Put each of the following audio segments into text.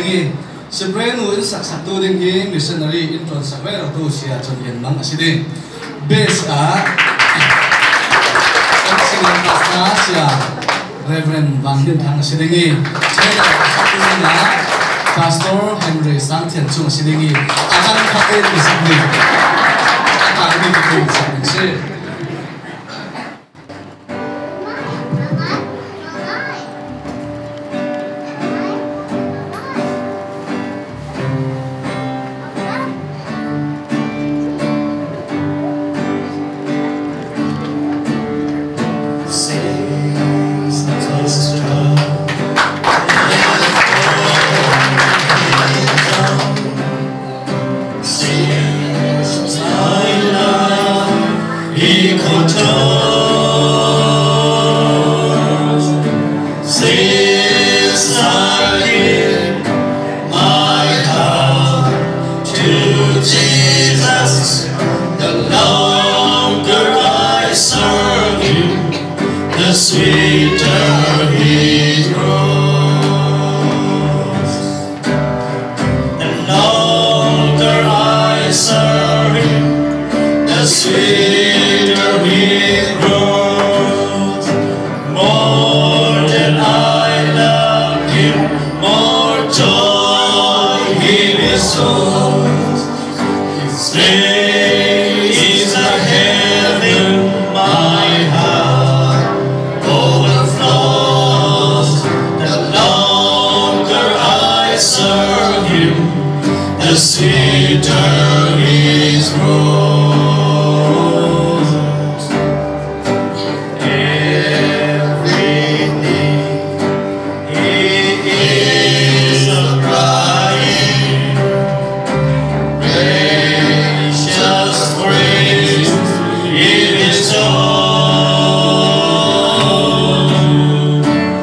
asidengi sebrain uin saktu ding hi missionary intron sakwe ra tu sia chodian mang asiding base singan pasna sia Reverend Van Din Thang asidingi chela sakuna Pastor Henry Santhian chung asidingi akan khate disabli akan di tu sabse sweeter he grows. The longer I serve him, the sweeter he grows. More than I love him, more joy he bestows. His name is a heaven, my heart overflows. The longer I serve him, the sweeter his grows. Every day he is a crying, precious grace in his own.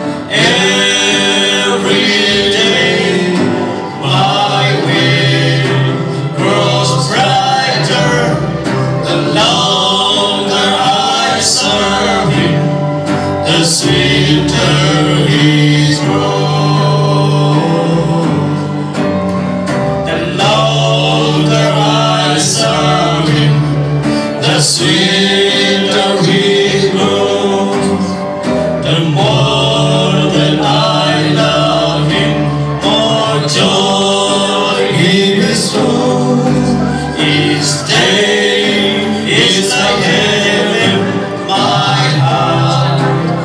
Every day my way grows brighter. The longer I serve him, the sweeter his grows. The longer I serve him, the sweeter he grows. The more that I love him, more joy he bestows. Each day is like heaven, my heart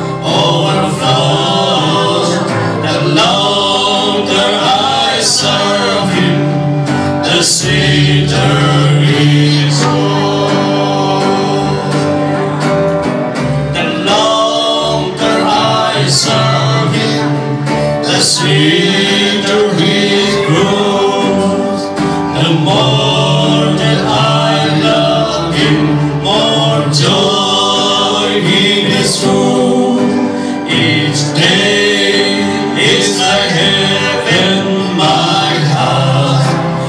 overflows. The longer I serve him, the sweeter his grows. The longer I serve him, the sweeter he grows. The more that I love him, more joy he bestows. Each day is like heaven, my heart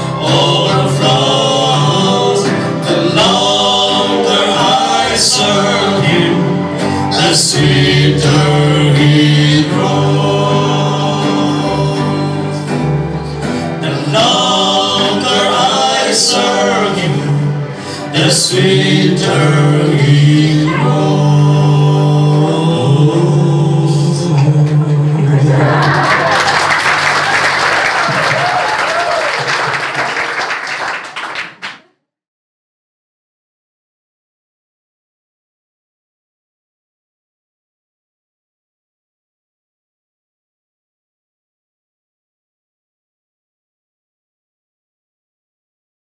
overflows. The longer I serve him, the sweeter he grows. The longer I serve him, the sweeter he grows.